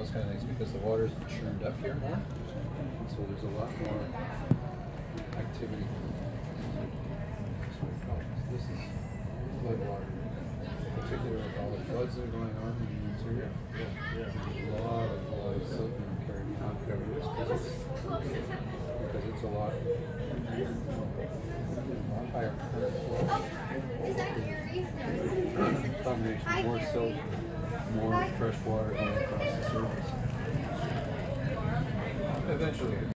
those kind of things because the water's churned up here more. So there's a lot more activity. This is flood water, particularly with all the floods that are going on in the interior. A lot of silt being carried out because it's a lot higher current flow. Combination of more silt, more fresh water going across the surface. Eventually.